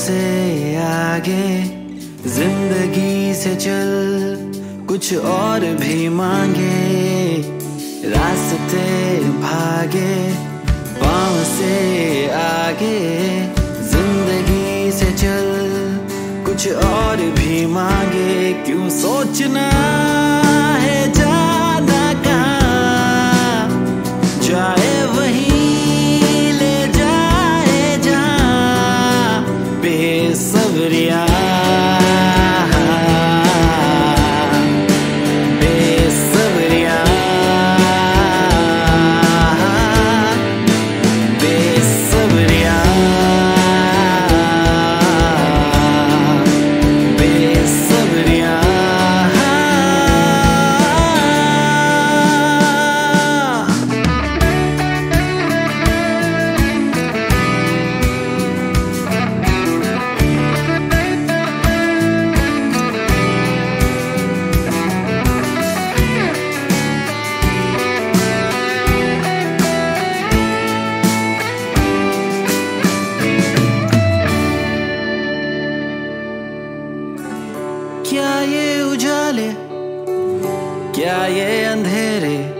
से आगे जिंदगी से चल, कुछ और भी मांगे, रास्ते भागे पाँव से आगे, जिंदगी से चल, कुछ और भी मांगे। क्यों सोचना है जाना कहाँ, जाए वहीं ले जाए जहाँ, बेसब्रियाँ क्या ये उजाले, क्या ये अंधेरे,